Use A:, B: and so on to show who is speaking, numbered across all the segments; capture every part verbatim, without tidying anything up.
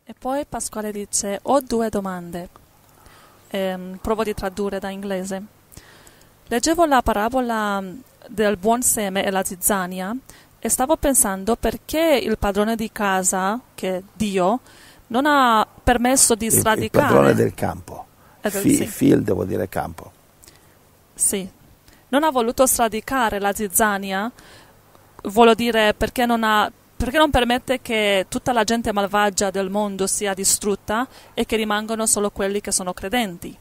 A: E poi Pasquale dice, ho due domande. Ehm, provo di tradurre da inglese. Leggevo la parabola del buon seme e la zizzania e stavo pensando perché il padrone di casa, che è Dio, non ha permesso di sradicare...
B: Il, il padrone del campo.
A: Eh, del,
B: Fi,
A: sì.
B: Field vuol dire campo.
A: Sì. Non ha voluto sradicare la zizzania, vuol dire perché non ha... Perché non permette che tutta la gente malvagia del mondo sia distrutta e che rimangano solo quelli che sono credenti?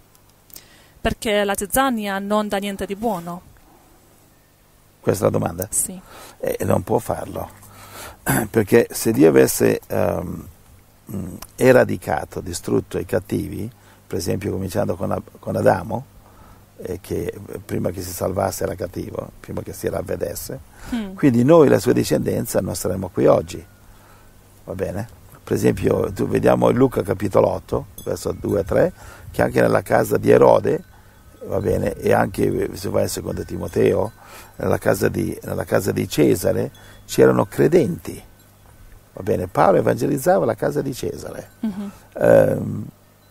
A: Perché la zizzania non dà niente di buono.
B: Questa è la domanda?
A: Sì.
B: E non può farlo. Perché se Dio avesse um, eradicato, distrutto i cattivi, per esempio cominciando con, con Adamo, eh, che prima che si salvasse era cattivo, prima che si ravvedesse, mm. quindi noi, la sua discendenza, non saremmo qui oggi. Va bene? Per esempio, tu, vediamo in Luca capitolo otto, verso due a tre, che anche nella casa di Erode, va bene, e anche se vai in secondo Timoteo, nella casa di, nella casa di Cesare c'erano credenti. Va bene? Paolo evangelizzava la casa di Cesare. Mm-hmm. Um,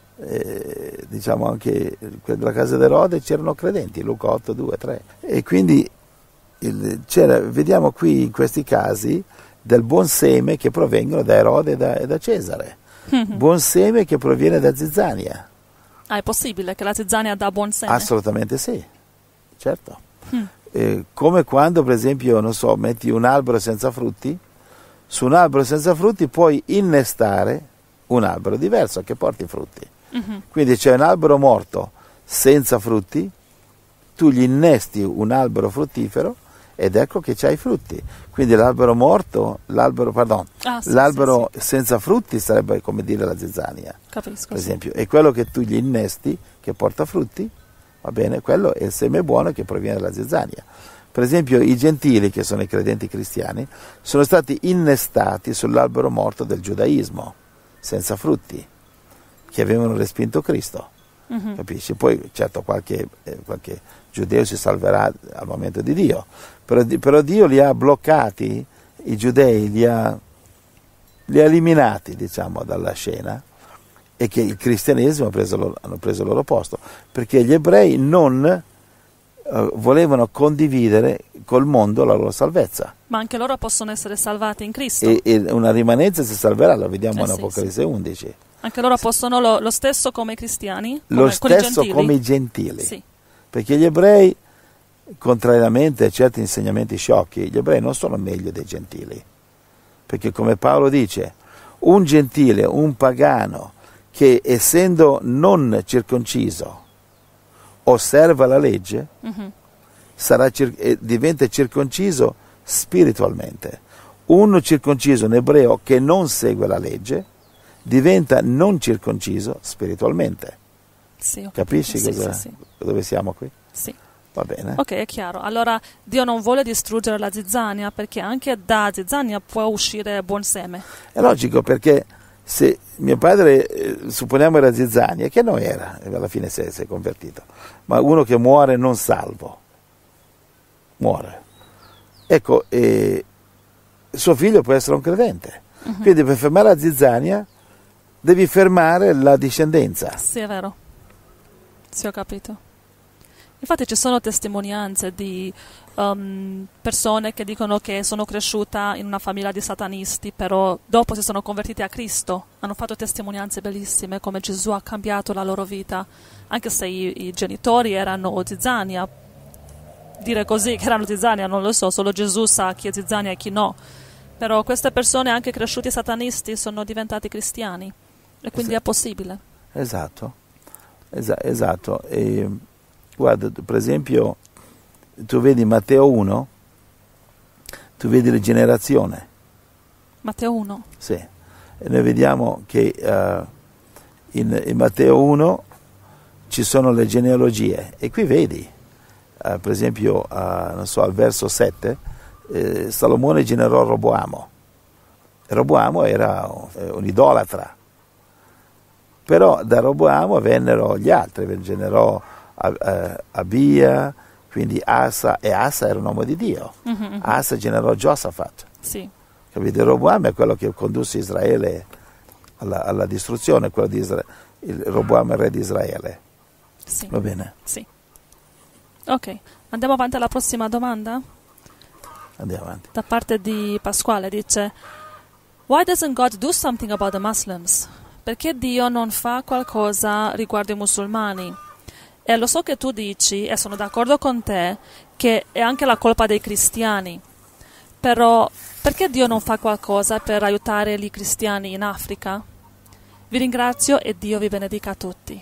B: eh, diciamo anche nella casa di Erode c'erano credenti, Luca otto, due, tre. E quindi il, c'era, vediamo qui in questi casi del buon seme che provengono da Erode e da, e da Cesare. Mm-hmm. Buon seme che proviene da zizzania.
A: Ah, è possibile che la zizzania dà buon seme?
B: Assolutamente sì, certo. Mm. Eh, come quando, per esempio, non so, metti un albero senza frutti, su un albero senza frutti puoi innestare un albero diverso che porti frutti. Mm-hmm. Quindi c'è un albero morto senza frutti, tu gli innesti un albero fruttifero ed ecco che c'hai i frutti. Quindi l'albero morto, l'albero, pardon, ah, sì, l'albero sì, sì. senza frutti sarebbe come dire la zizzania.
A: Capisco,
B: per esempio. Sì. E quello che tu gli innesti, che porta frutti, va bene, quello è il seme buono che proviene dalla zizzania. Per esempio i gentili, che sono i credenti cristiani, sono stati innestati sull'albero morto del giudaismo, senza frutti, che avevano respinto Cristo. Mm-hmm. Capisci? Poi certo qualche, eh, qualche giudeo si salverà al momento di Dio, però, però Dio li ha bloccati, i giudei li ha, li ha eliminati, diciamo, dalla scena, e che il cristianesimo ha preso loro, hanno preso il loro posto, perché gli ebrei non eh, volevano condividere col mondo la loro salvezza.
A: Ma anche loro possono essere salvati in Cristo.
B: E, e una rimanenza si salverà, lo vediamo
A: eh,
B: in
A: sì,
B: Apocalisse
A: sì.
B: undici.
A: Anche loro possono lo, lo stesso come i cristiani? Come,
B: lo stesso
A: con i
B: come i gentili.
A: Sì.
B: Perché gli ebrei, contrariamente a certi insegnamenti sciocchi, gli ebrei non sono meglio dei gentili. Perché come Paolo dice, un gentile, un pagano, che essendo non circonciso osserva la legge, mm-hmm. sarà cir- diventa circonciso spiritualmente. Un circonciso, un ebreo che non segue la legge, diventa non circonciso spiritualmente.
A: Sì,
B: capisci
A: sì,
B: cosa,
A: sì, sì.
B: dove siamo qui?
A: Sì.
B: Va bene.
A: Ok, è chiaro. Allora Dio non vuole distruggere la zizzania, perché anche da zizzania può uscire buon seme.
B: È logico, perché se mio padre, eh, supponiamo era zizzania, che non era, alla fine si è, si è convertito, ma uno che muore non salvo, muore. Ecco, eh, suo figlio può essere un credente. Uh-huh. Quindi per fermare la zizzania devi fermare la discendenza.
A: Sì, è vero. Sì, ho capito. Infatti ci sono testimonianze di um, persone che dicono che sono cresciuta in una famiglia di satanisti, però dopo si sono convertiti a Cristo. Hanno fatto testimonianze bellissime, come Gesù ha cambiato la loro vita, anche se i, i genitori erano zizzania. Dire così che erano zizzania non lo so, solo Gesù sa chi è zizzania e chi no. Però queste persone, anche cresciuti satanisti, sono diventati cristiani. E quindi esatto. È possibile.
B: Esatto, Esa- esatto. E, guarda, per esempio, tu vedi Matteo uno, tu vedi la generazione.
A: Matteo uno?
B: Sì. E noi vediamo che uh, in, in Matteo uno ci sono le genealogie. E qui vedi, uh, per esempio, uh, non so, al verso sette, eh, Salomone generò Roboamo. E Roboamo era un, un idolatra. Però da Roboamo vennero gli altri, generò Abia, quindi Asa, e Asa era un uomo di Dio. Mm-hmm. Asa generò Giosafat.
A: Sì.
B: Capite? Roboamo è quello che condusse Israele alla, alla distruzione, quello di Isra- il Roboam, il re di Israele.
A: Sì.
B: Va bene?
A: Sì. Ok, andiamo avanti alla prossima domanda?
B: Andiamo avanti.
A: Da parte di Pasquale dice: Why doesn't God do something about the Muslims? Perché Dio non fa qualcosa riguardo i musulmani? E lo so che tu dici, e sono d'accordo con te, che è anche la colpa dei cristiani. Però perché Dio non fa qualcosa per aiutare i cristiani in Africa? Vi ringrazio e Dio vi benedica a tutti.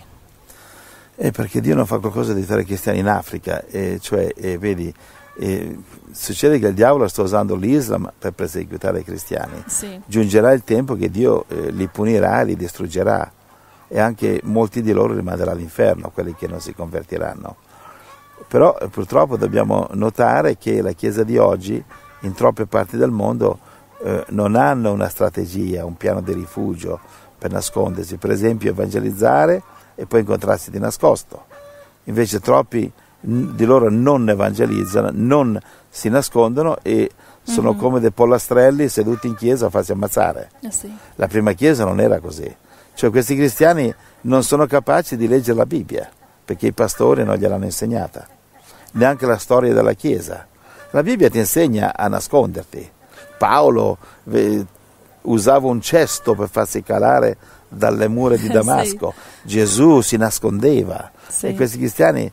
B: È perché Dio non fa qualcosa di aiutare i cristiani in Africa, e cioè, e vedi, e succede che il diavolo sta usando l'Islam per perseguitare i cristiani.
A: Sì.
B: Giungerà il tempo che Dio eh, li punirà, li distruggerà, e anche molti di loro li manderà all'inferno, quelli che non si convertiranno. Però eh, purtroppo dobbiamo notare che la Chiesa di oggi in troppe parti del mondo eh, non hanno una strategia, un piano di rifugio per nascondersi, per esempio evangelizzare e poi incontrarsi di nascosto. Invece troppi di loro non evangelizzano, non si nascondono e sono mm-hmm. come dei pollastrelli seduti in chiesa a farsi ammazzare.
A: Eh sì.
B: La prima chiesa non era così, cioè questi cristiani non sono capaci di leggere la Bibbia perché i pastori non gliel'hanno insegnata, neanche la storia della chiesa. La Bibbia ti insegna a nasconderti. Paolo eh, usava un cesto per farsi calare dalle mura di Damasco. Sì. Gesù si nascondeva. Sì. E questi cristiani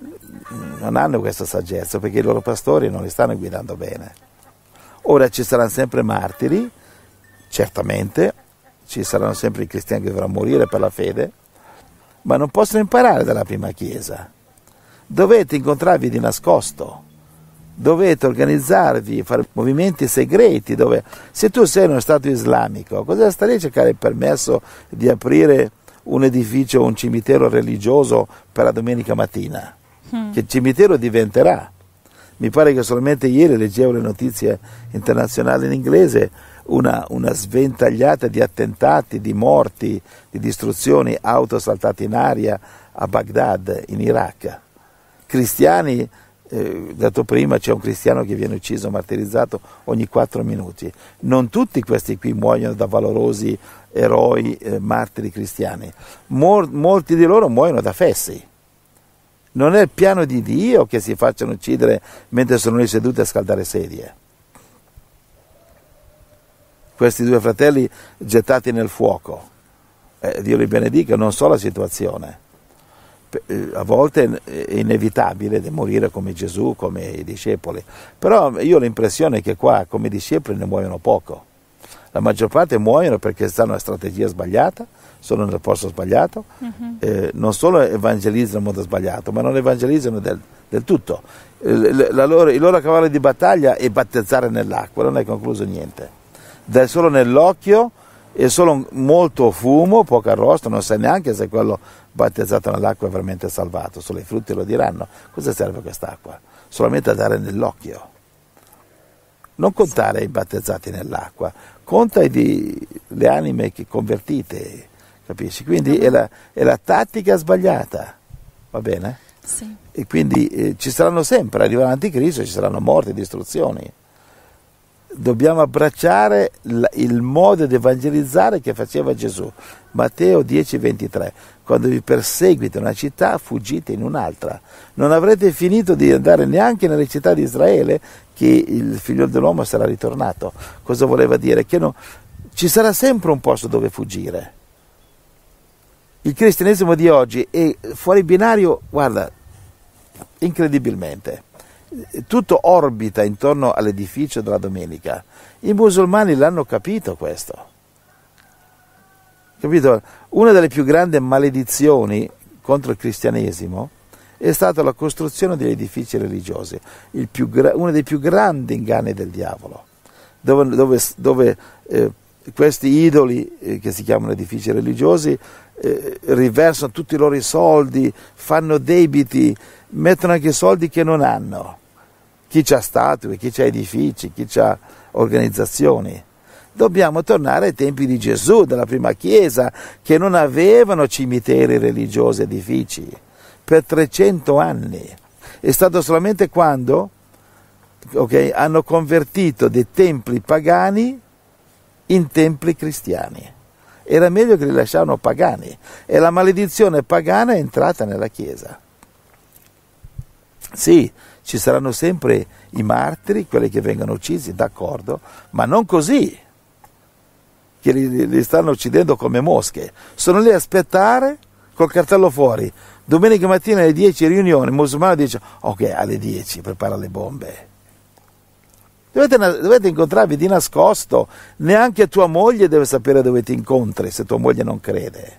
B: non hanno questa saggezza perché i loro pastori non li stanno guidando bene. Ora ci saranno sempre martiri, certamente, ci saranno sempre i cristiani che dovranno morire per la fede, ma non possono imparare dalla prima chiesa. Dovete incontrarvi di nascosto. Dovete organizzarvi, fare movimenti segreti dove, se tu sei in uno stato islamico, cosa stai a cercare il permesso di aprire un edificio o un cimitero religioso per la domenica mattina? Mm. Che cimitero diventerà? Mi pare che solamente ieri leggevo le notizie internazionali in inglese, una, una sventagliata di attentati, di morti, di distruzioni, auto saltate in aria a Baghdad, in Iraq. Cristiani, eh, dato prima c'è un cristiano che viene ucciso, martirizzato ogni quattro minuti. Non tutti questi qui muoiono da valorosi eroi, eh, martiri cristiani. Mor- molti di loro muoiono da fessi. Non è il piano di Dio che si facciano uccidere mentre sono lì seduti a scaldare sedie. Questi due fratelli gettati nel fuoco. Eh, Dio li benedica, non so la situazione. A volte è inevitabile di morire come Gesù, come i discepoli, però io ho l'impressione che qua come discepoli ne muoiono poco. La maggior parte muoiono perché stanno una strategia sbagliata, sono nel posto sbagliato, uh-huh. eh, non solo evangelizzano in modo sbagliato, ma non evangelizzano del, del tutto. Eh, la loro, il loro cavallo di battaglia è battezzare nell'acqua, non è concluso niente. Dai solo nell'occhio e solo molto fumo, poco arrosto, non sai neanche se quello battezzato nell'acqua è veramente salvato, solo i frutti lo diranno. Cosa serve quest'acqua? Solamente a dare nell'occhio. Non contare i battezzati nell'acqua, conta i, le anime che convertite, capisci? Quindi è la, è la tattica sbagliata, va bene?
A: Sì.
B: E quindi eh, ci saranno sempre, arriverà l'anticristo, ci saranno morti, distruzioni. Dobbiamo abbracciare l- il modo di evangelizzare che faceva Gesù. Matteo dieci ventitré, quando vi perseguite una città, fuggite in un'altra. Non avrete finito di andare neanche nelle città di Israele che il figlio dell'uomo sarà ritornato. Cosa voleva dire? Che no, ci sarà sempre un posto dove fuggire. Il cristianesimo di oggi è fuori binario, guarda, incredibilmente. Tutto orbita intorno all'edificio della domenica. I musulmani l'hanno capito questo. Capito? Una delle più grandi maledizioni contro il cristianesimo è stata la costruzione degli edifici religiosi, il più gra- uno dei più grandi inganni del diavolo, dove, dove, dove eh, questi idoli, eh, che si chiamano edifici religiosi, eh, riversano tutti i loro soldi, fanno debiti, mettono anche soldi che non hanno. Chi c'ha statue, chi c'ha edifici, chi c'ha organizzazioni. Dobbiamo tornare ai tempi di Gesù, della prima Chiesa, che non avevano cimiteri religiosi, edifici, per trecento anni. È stato solamente quando okay, hanno convertito dei templi pagani in templi cristiani. era meglio che li lasciavano pagani, e la maledizione pagana è entrata nella Chiesa. Sì, ci saranno sempre i martiri, quelli che vengono uccisi, d'accordo, ma non così, che li, li stanno uccidendo come mosche. Sono lì a aspettare col cartello fuori. Domenica mattina alle dieci riunione, il musulmano dice, ok, alle dieci prepara le bombe. Dovete, dovete incontrarvi di nascosto, neanche tua moglie deve sapere dove ti incontri se tua moglie non crede.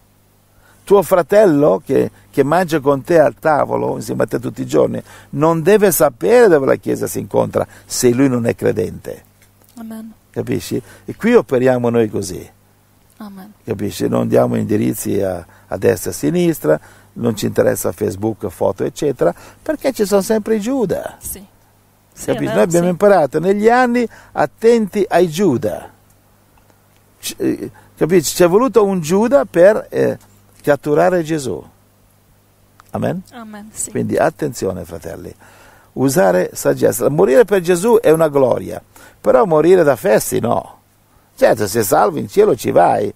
B: Tuo fratello che, che mangia con te al tavolo, insieme a te tutti i giorni, non deve sapere dove la Chiesa si incontra se lui non è credente.
A: Amen.
B: Capisci? E qui operiamo noi così.
A: Amen.
B: Capisci? Non diamo indirizzi a, a destra e a sinistra, non ci interessa Facebook, foto, eccetera, perché ci sono sempre i Giuda.
A: Sì. Sì,
B: Capisci?
A: vero,
B: Noi abbiamo
A: sì.
B: imparato negli anni attenti ai Giuda. C- eh, capisci? Ci è voluto un Giuda per eh, catturare Gesù. Amen?
A: Amen, sì.
B: Quindi attenzione, fratelli. Usare saggezza. Morire per Gesù è una gloria, però morire da fessi no. Certo, se salvo in cielo ci vai,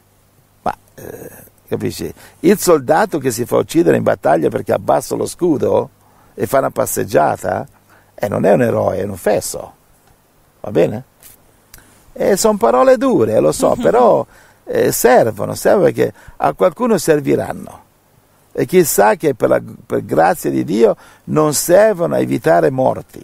B: ma eh, capisci? Il soldato che si fa uccidere in battaglia perché abbassa lo scudo e fa una passeggiata, eh, non è un eroe, è un fesso. Va bene? E sono parole dure, lo so, però eh, servono, servono perché a qualcuno serviranno. E chissà che per, la, per grazia di Dio non servono a evitare morti.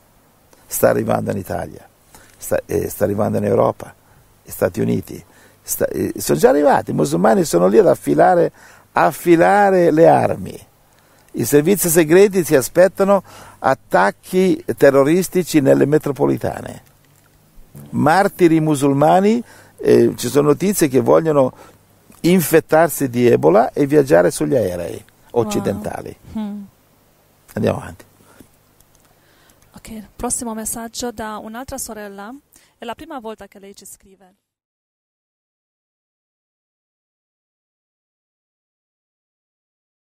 B: Sta arrivando in Italia, sta, eh, sta arrivando in Europa, Stati Uniti, sta, eh, sono già arrivati, i musulmani sono lì ad affilare, affilare le armi. I servizi segreti si aspettano attacchi terroristici nelle metropolitane. Martiri musulmani, eh, ci sono notizie che vogliono infettarsi di Ebola e viaggiare sugli aerei occidentali.
A: Wow. Mm.
B: Andiamo avanti.
A: Ok, prossimo messaggio da un'altra sorella. È la prima volta che lei ci scrive.